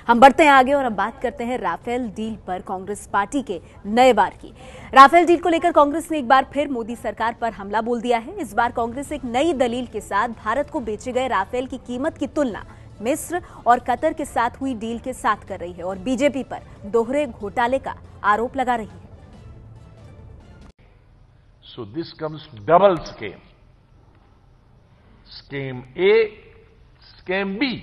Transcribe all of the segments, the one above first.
हम बढ़ते हैं आगे और अब बात करते हैं राफेल डील पर कांग्रेस पार्टी के नए वार की। राफेल डील को लेकर कांग्रेस ने एक बार फिर मोदी सरकार पर हमला बोल दिया है। इस बार कांग्रेस एक नई दलील के साथ भारत को बेचे गए राफेल की कीमत की तुलना मिस्र और कतर के साथ हुई डील के साथ कर रही है और बीजेपी पर दोहरे घोटाले का आरोप लगा रही है। So this comes double scam. Scam A, scam B.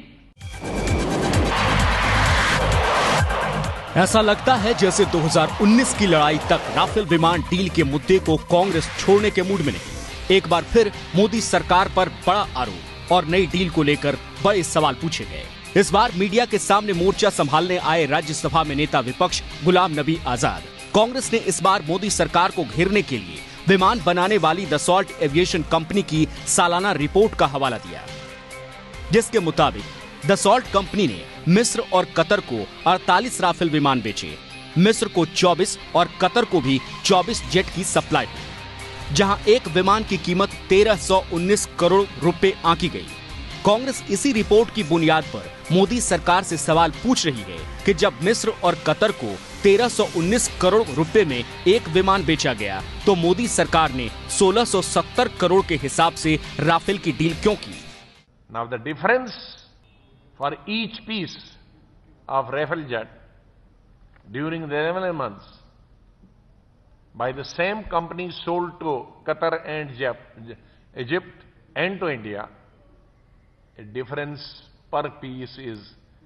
ऐसा लगता है जैसे 2019 की लड़ाई तक राफेल विमान डील के मुद्दे को कांग्रेस छोड़ने के मूड में नहीं। एक बार फिर मोदी सरकार पर बड़ा आरोप और नई डील को लेकर बड़े सवाल पूछे गए। इस बार मीडिया के सामने मोर्चा संभालने आए राज्यसभा में नेता विपक्ष गुलाम नबी आजाद। कांग्रेस ने इस बार मोदी सरकार को घेरने के लिए विमान बनाने वाली दसॉल्ट एविएशन कंपनी की सालाना रिपोर्ट का हवाला दिया, जिसके मुताबिक दसॉल्ट कंपनी ने मिस्र और कतर को 48 राफेल विमान बेचे। मिस्र को 24 और कतर को भी 24 जेट की सप्लाई हुई, जहां एक विमान की कीमत 1319 करोड़ रुपए आंकी गई। कांग्रेस इसी रिपोर्ट की बुनियाद पर मोदी सरकार से सवाल पूछ रही है कि जब मिस्र और कतर को 1319 करोड़ रुपए में एक विमान बेचा गया तो मोदी सरकार ने 1670 करोड़ के हिसाब से राफेल की डील क्यों की? Now the difference for each piece of Rafale jet during the 11 months by the same company sold to Qatar and Egypt and to India, a difference per piece is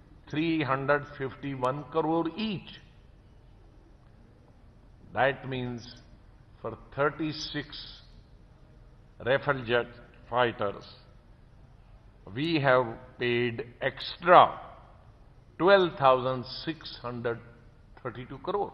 351 crore each. That means for 36 Rafale jet fighters, we have paid extra 12,632 crore.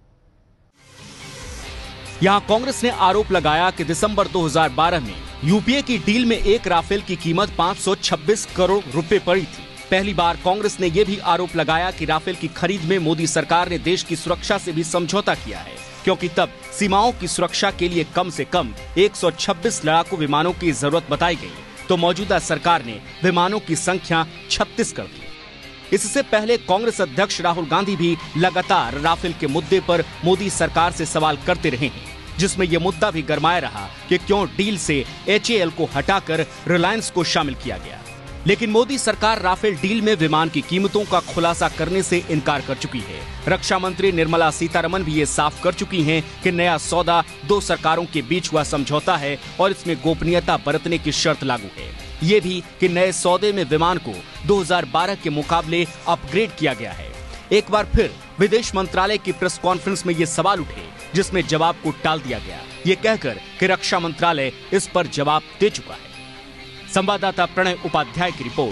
यहां कांग्रेस ने आरोप लगाया कि दिसंबर 2012 में UPA की deal में एक Rafale की कीमत 526 करोड़ रुपए पड़ी थी। पहली बार कांग्रेस ने यह भी आरोप लगाया कि राफेल की खरीद में मोदी सरकार ने देश की सुरक्षा से भी समझौता किया है, क्योंकि तब सीमाओं की सुरक्षा के लिए कम से कम 126 लड़ाकू विमानों की जरूरत बताई गई, तो मौजूदा सरकार ने विमानों की संख्या 36 कर दी। इससे पहले कांग्रेस अध्यक्ष राहुल गांधी भी लगातार राफेल के मुद्दे पर मोदी सरकार से सवाल करते रहे हैं, जिसमें यह मुद्दा भी गरमाया रहा कि क्यों डील से HAL को हटाकर रिलायंस को शामिल किया गया। लेकिन मोदी सरकार राफेल डील में विमान की कीमतों का खुलासा करने से इनकार कर चुकी है। रक्षा मंत्री निर्मला सीतारमण भी ये साफ कर चुकी हैं कि नया सौदा दो सरकारों के बीच हुआ समझौता है और इसमें गोपनीयता बरतने की शर्त लागू है। ये भी कि नए सौदे में विमान को 2012 के मुकाबले अपग्रेड किया गया है। एक बार फिर विदेश मंत्रालय की प्रेस कॉन्फ्रेंस में ये सवाल उठे, जिसमें जवाब को टाल दिया गया, ये कहकर कि रक्षा मंत्रालय इस पर जवाब दे चुका है। संवाददाता प्रणय उपाध्याय की रिपोर्ट।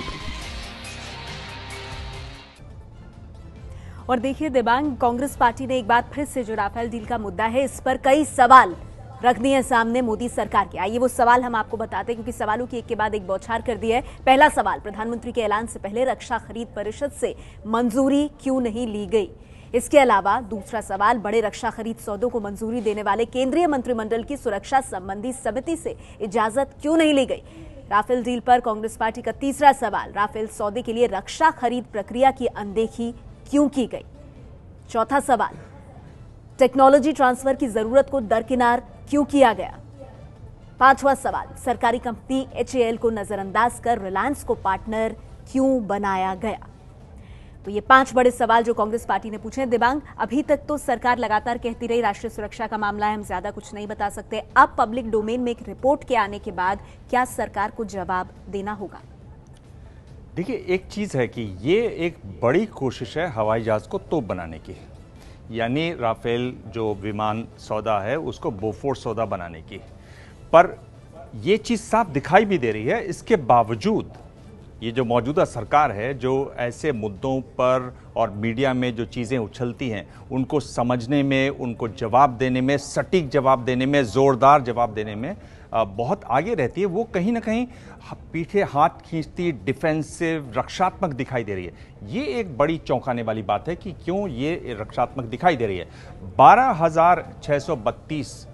और देखिए दिबांग, कांग्रेस पार्टी ने एक बार फिर से जो राफेल डील का मुद्दा है, इस पर कई सवाल रख दिए सामने मोदी सरकार के। आइए वो सवाल हम आपको बताते हैं, क्योंकि सवालों की एक के बाद एक बौछार कर दी है। पहला सवाल, प्रधानमंत्री के ऐलान से पहले रक्षा खरीद परिषद से मंजूरी क्यों नहीं ली गई? इसके अलावा दूसरा सवाल, बड़े रक्षा खरीद सौदों को मंजूरी देने वाले केंद्रीय मंत्रिमंडल की सुरक्षा संबंधी समिति से इजाजत क्यों नहीं ली गई? राफेल डील पर कांग्रेस पार्टी का तीसरा सवाल, राफेल सौदे के लिए रक्षा खरीद प्रक्रिया की अनदेखी क्यों की गई? चौथा सवाल, टेक्नोलॉजी ट्रांसफर की जरूरत को दरकिनार क्यों किया गया? पांचवा सवाल, सरकारी कंपनी HAL को नजरअंदाज कर रिलायंस को पार्टनर क्यों बनाया गया? तो ये 5 बड़े सवाल जो कांग्रेस पार्टी ने पूछे हैं। दिबांग, अभी तक तो सरकार लगातार कहती रही राष्ट्रीय सुरक्षा का मामला है, हम ज्यादा कुछ नहीं बता सकते। अब पब्लिक डोमेन में एक रिपोर्ट के आने के बाद क्या सरकार को जवाब देना होगा? देखिए, एक चीज है कि ये एक बड़ी कोशिश है हवाई जहाज को तोप बनाने की, यानी राफेल जो विमान सौदा है उसको बोफोर्स सौदा बनाने की। पर यह चीज साफ दिखाई भी दे रही है, इसके बावजूद ये जो मौजूदा सरकार है, जो ऐसे मुद्दों पर और मीडिया में जो चीज़ें उछलती हैं उनको समझने में, उनको जवाब देने में, सटीक जवाब देने में, ज़ोरदार जवाब देने में बहुत आगे रहती है। वो कहीं ना कहीं पीछे हाथ खींचती, डिफेंसिव, रक्षात्मक दिखाई दे रही है। ये एक बड़ी चौंकाने वाली बात है कि क्यों ये रक्षात्मक दिखाई दे रही है। 12,632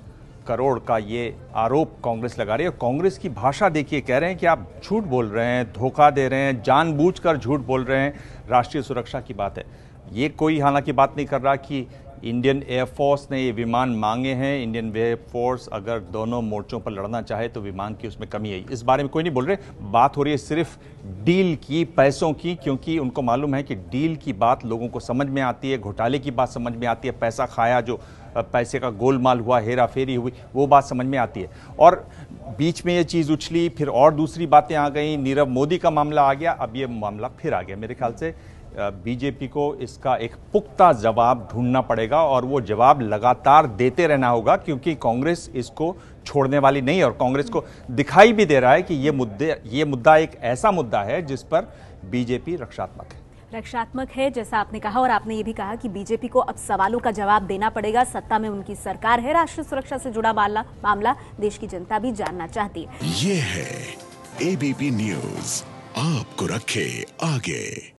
करोड़ का ये आरोप कांग्रेस लगा रही है। कांग्रेस की भाषा देखिए, कह रहे हैं कि आप झूठ बोल रहे हैं, धोखा दे रहे हैं, जानबूझकर झूठ बोल रहे हैं, राष्ट्रीय सुरक्षा की बात है। ये कोई हालांकि बात नहीं कर रहा कि इंडियन एयरफोर्स ने ये विमान मांगे हैं। इंडियन एयरफोर्स अगर दोनों मोर्चों पर लड़ना चाहे तो विमान की उसमें कमी है, इस बारे में कोई नहीं बोल रहे। बात हो रही है सिर्फ डील की, पैसों की, क्योंकि उनको मालूम है कि डील की बात लोगों को समझ में आती है, घोटाले की बात समझ में आती है, पैसा खाया, जो पैसे का गोलमाल हुआ, हेरा फेरी हुई, वो बात समझ में आती है। और बीच में ये चीज़ उछली, फिर और दूसरी बातें आ गई, नीरव मोदी का मामला आ गया, अब ये मामला फिर आ गया। मेरे ख्याल से बीजेपी को इसका एक पुख्ता जवाब ढूंढना पड़ेगा और वो जवाब लगातार देते रहना होगा, क्योंकि कांग्रेस इसको छोड़ने वाली नहीं है। और कांग्रेस को दिखाई भी दे रहा है कि ये मुद्दा एक ऐसा मुद्दा है जिस पर बीजेपी रक्षात्मक है, जैसा आपने कहा। और आपने ये भी कहा कि बीजेपी को अब सवालों का जवाब देना पड़ेगा। सत्ता में उनकी सरकार है, राष्ट्रीय सुरक्षा से जुड़ा मामला देश की जनता भी जानना चाहती है। ये है एबीपी न्यूज़, आपको रखे आगे।